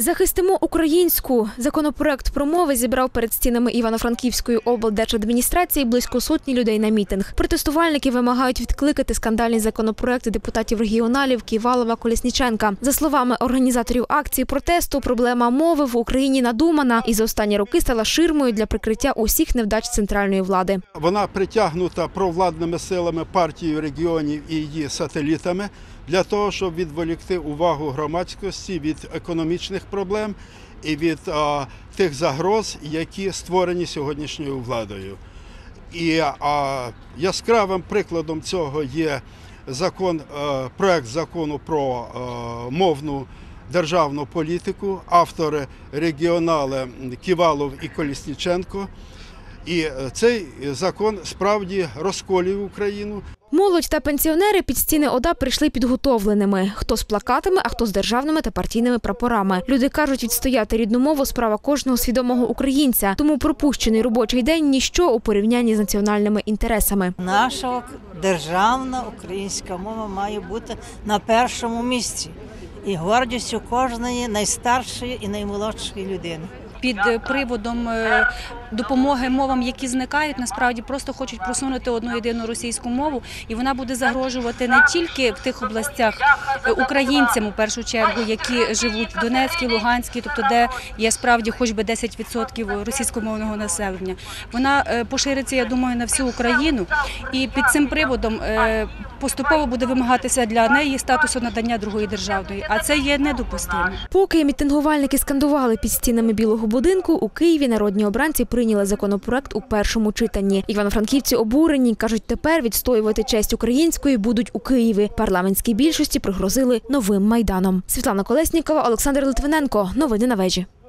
Захистимо українську. Законопроект про мови зібрав перед стінами Івано-Франківської облдержадміністрації близько сотні людей на мітинг. Протестувальники вимагають відкликати скандальний законопроект депутатів-регіоналів Ківалова, Колесніченка. За словами організаторів акції протесту, проблема мови в Україні надумана і за останні роки стала ширмою для прикриття усіх невдач центральної влади. Вона притягнута провладними силами партії регіонів і її сателітами для того, щоб відволікти увагу громадськості від економічних проблем і від тих загроз, які створені сьогоднішньою владою. І яскравим прикладом цього є проект закону про мовну державну політику, автори регіонали Ківалов і Колесніченко. І цей закон справді розколює Україну. Молодь та пенсіонери під стіни ОДА прийшли підготовленими. Хто з плакатами, а хто з державними та партійними прапорами. Люди кажуть, відстояти рідну мову – справа кожного свідомого українця. Тому пропущений робочий день – ніщо у порівнянні з національними інтересами. Наша державна українська мова має бути на першому місці. І гордістю кожної найстаршої і наймолодшої людини. Під приводом допомоги мовам, які зникають, насправді просто хочуть просунути одну єдину російську мову, і вона буде загрожувати не тільки в тих областях українцям, у першу чергу, які живуть в Донецькій, Луганській, тобто де є справді хоч би 10% російськомовного населення. Вона пошириться, я думаю, на всю Україну, і під цим приводом поступово буде вимагатися для неї статусу надання другої державної, а це є недопустимо. Поки мітингувальники скандували під стінами Білого будинку, у Києві народні обранці прийняли законопроект у першому читанні. Івано-франківці обурені, кажуть, тепер відстоювати честь української будуть у Києві. Парламентській більшості пригрозили новим Майданом. Світлана Колеснікова, Олександр Литвиненко. Новини на вежі.